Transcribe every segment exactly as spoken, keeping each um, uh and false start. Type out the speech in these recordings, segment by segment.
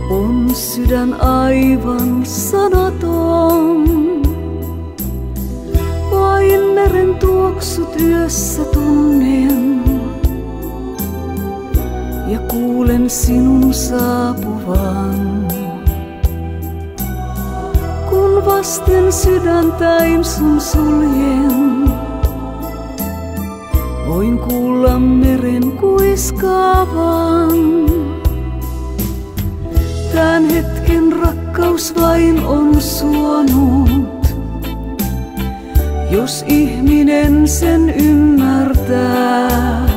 On sydän aivan sanaton, vain meren tuoksut yössä tunnen ja kuulen sinun saapuvan. Kun vasten sydäntäin sun suljen, voin kuulla meren kuiskaavan. Tän hetken rakkaus vain on suonut, jos ihminen sen ymmärtää.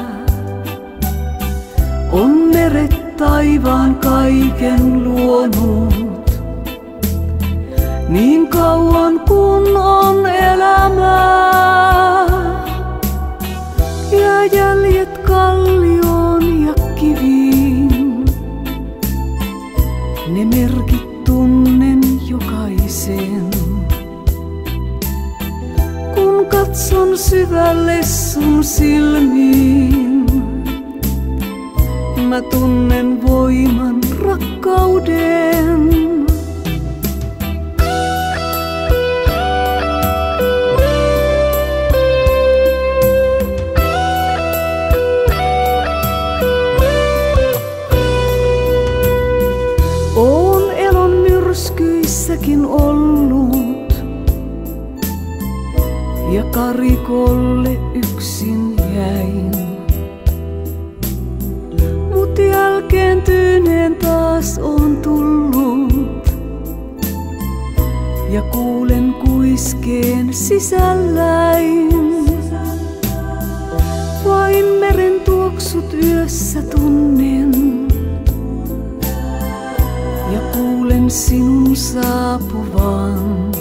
On meret taivaan kaiken luonut, niin kauan kun on elämää. Ja jäljet kallioon ja kiviin, ne merkit tunnen jokaisen. Kun katson syvälle sun silmiin, mä tunnen voiman rakkauden. Oon elon myrskyissäkin ollut ja karikolle yksin jäin. Mut jälkeen tyyneen taas on tullut ja kuulen kuiskeen sisälläin. Vain meren tuoksut yössä tunnen ja kuulen sinun saapuvan.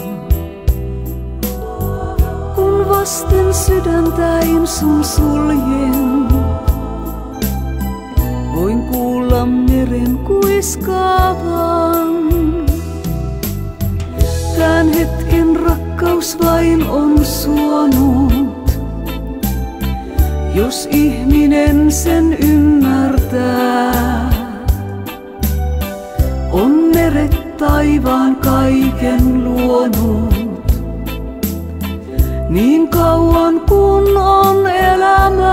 Kun vasten sydäntäin sun suljen, voin kuulla meren kuiskaavan. Tän hetken rakkaus vain on suonut, jos ihminen sen ymmärtää. On meret taivaan kaiken luonut, niin kauan kun on elämää.